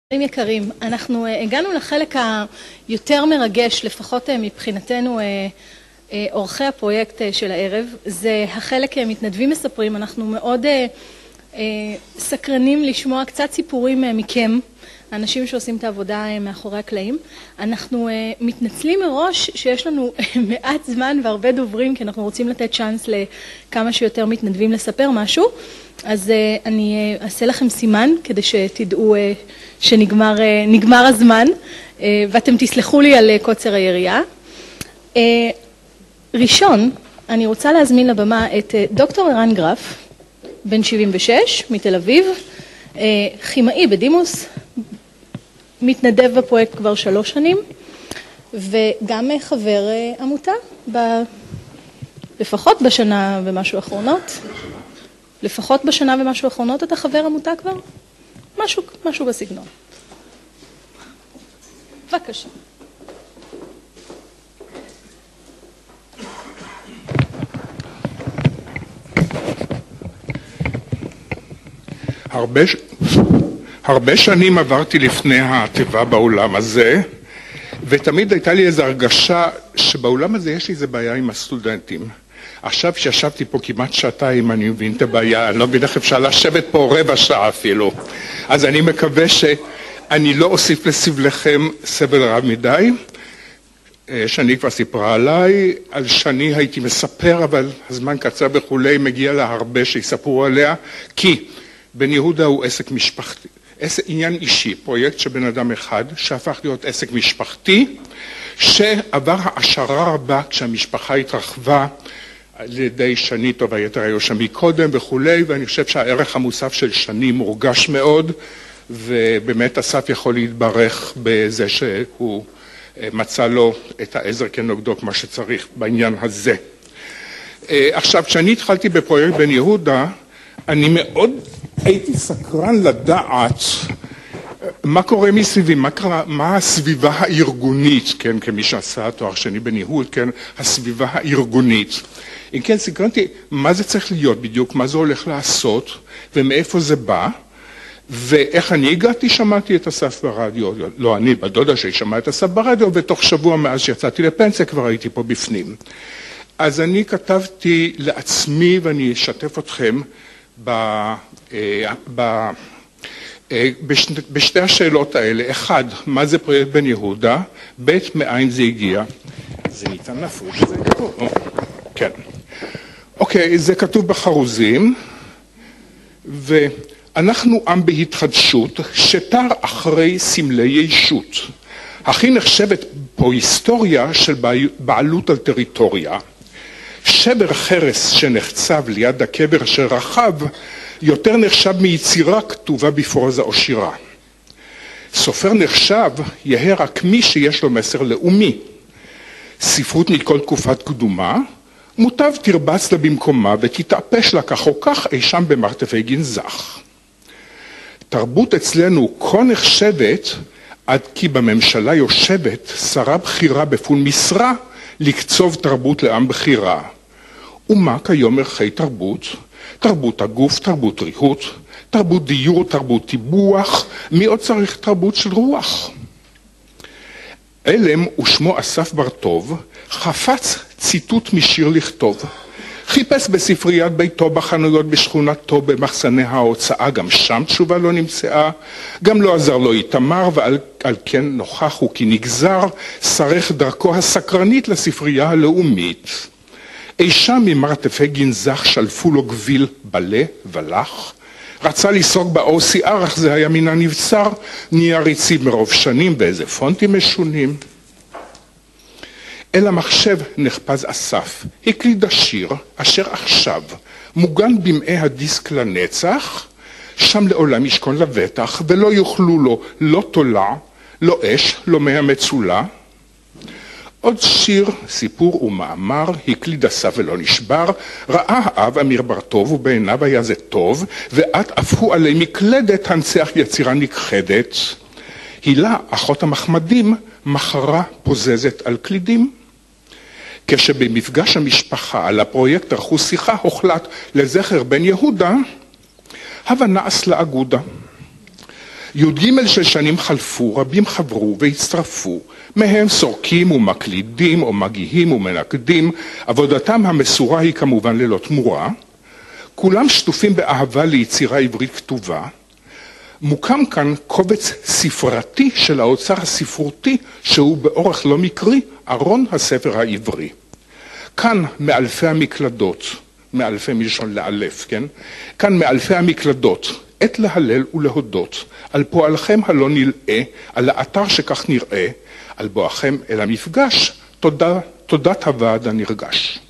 יקרים, אנחנו הגענו לחלק היותר מרגש, לפחות מבחינתנו אורחי הפרויקט של הערב. זה החלק מתנדבים מספרים. אנחנו מאוד סקרנים לשמוע קצת סיפורים מכם, האנשים שעושים את העבודה מאחורי הקלעים. אנחנו מתנצלים מראש שיש לנו מעט זמן והרבה דוברים, כי אנחנו רוצים לתת צ'אנס לכמה שיותר מתנדבים לספר משהו. אז אני אעשה לכם סימן כדי שתדעו שנגמר הזמן, ואתם תסלחו לי על קוצר היריעה. ראשון, אני רוצה להזמין לבמה את דוקטור ערן גרף, בן 76, מתל אביב, כימאי בדימוס, מתנדב בפרויקט כבר 3 שנים, וגם חבר עמותה, לפחות בשנה ומשהו האחרונות. לפחות בשנה ומשהו האחרונות אתה חבר עמותה כבר? משהו בסגנון. בבקשה. הרבה שנים עברתי לפני הטבע בעולם הזה, ותמיד הייתה לי איזו הרגשה שבעולם הזה יש לי איזו בעיה עם הסטודנטים. עכשיו שישבתי פה כמעט שעתיים, אני מבין את הבעיה, אני לא מבין איך אפשר לשבת פה רבע שעה אפילו. אז אני מקווה שאני לא אוסיף לסבלכם סבל רב מדי. שני כבר סיפרה עליי, על שני הייתי מספר, אבל הזמן קצר וכולי, מגיע לה הרבה שיספרו עליה, כי בן יהודה הוא עסק משפחתי, עניין אישי, פרויקט של בן אדם אחד, שהפך להיות עסק משפחתי, שעבר העשרה רבה כשהמשפחה התרחבה, על ידי שני טוב היתר היו שם מקודם וכולי, ואני חושב שהערך המוסף של שני מורגש מאוד, ובאמת אסף יכול להתברך בזה שהוא מצא לו את העזר כנוגדו כמו שצריך בעניין הזה. עכשיו, כשאני התחלתי בפרויקט בן יהודה, אני מאוד הייתי סקרן לדעת מה קורה מסביבי, מה הסביבה הארגונית, כן, כמי שעשה תואר שני בניהול, כן, הסביבה הארגונית. אם כן, סקרנתי מה זה צריך להיות בדיוק, מה זה הולך לעשות, ומאיפה זה בא, ואיך אני הגעתי, שמעתי את אסף ברדיו, לא אני, בדודה שלי שמעה את אסף ברדיו, ותוך שבוע מאז שיצאתי לפנסיה כבר הייתי פה בפנים. אז אני כתבתי לעצמי, ואני אשתף אתכם, בשתי השאלות האלה. אחד, מה זה פרויקט בן יהודה? ב', מאין זה הגיע? זה ניתן להפריד, זה כתוב. כן. אוקיי, זה כתוב בחרוזים, ואנחנו עם בהתחדשות שתר אחרי סמלי ישות. הכי נחשבת פה היסטוריה של בעלות על טריטוריה. שבר חרס שנחצב ליד הקבר שרחב יותר נחשב מיצירה כתובה בפרוזה או שירה. סופר נחשב יהיה רק מי שיש לו מסר לאומי. ספרות מכל תקופת קדומה, מוטב תרבץ לה במקומה ותתאפש לה כך או כך אי שם במרתפי גנזך. תרבות אצלנו כה נחשבת עד כי בממשלה יושבת שרה בכירה בפול משרה לקצוב תרבות לעם בחירה. ומה כיום ערכי תרבות? תרבות הגוף, תרבות ריהוט, תרבות דיור, תרבות טיבוח, מי עוד צריך תרבות של רוח? אלם ושמו אסף בר-טוב חפץ ציטוט משיר לכתוב. חיפש בספריית ביתו, בחנויות בשכונתו, במחסני ההוצאה, גם שם תשובה לא נמצאה, גם לא עזר לו איתמר, ועל כן נוכח הוא כי נגזר, שרך דרכו הסקרנית לספרייה הלאומית. אי שם ממרתפי גנזך שלפו לו גביל בלה ולח, רצה לסרוג ב-OCR, אך זה היה מן הנבצר, נהיה ריצי מרוב שנים באיזה פונטים משונים. אל המחשב נחפז אסף, הקליד השיר אשר עכשיו מוגן במאי הדיסק לנצח, שם לעולם ישכון לבטח ולא יוכלו לו לא תולה, לא אש, לא מי המצולה. עוד שיר, סיפור ומאמר, הקליד אסף ולא נשבר, ראה האב אמיר בר-טוב ובעיניו היה זה טוב, ואת הפכו עלי מקלדת הנצח יצירה נכחדת. הילה, אחות המחמדים, מחרה פוזזת על קלידים. כשבמפגש המשפחה על הפרויקט ערכו שיחה, הוחלט לזכר בן יהודה, הווה נעש לאגודה. י"ג של שנים חלפו, רבים חברו והצטרפו, מהם סורקים ומקלידים או מגיהים ומנקדים, עבודתם המסורה היא כמובן ללא תמורה, כולם שטופים באהבה ליצירה עברית כתובה, מוקם כאן קובץ ספרתי של האוצר הספרותי שהוא באורך לא מקרי, ארון הספר העברי. כאן מאלפי המקלדות, מאלפי מלשון לאלף, כן? כאן מאלפי המקלדות, עת להלל ולהודות, על פועלכם הלא נלאה, על האתר שכך נראה, על בואכם אל המפגש, תודת הוועד הנרגש.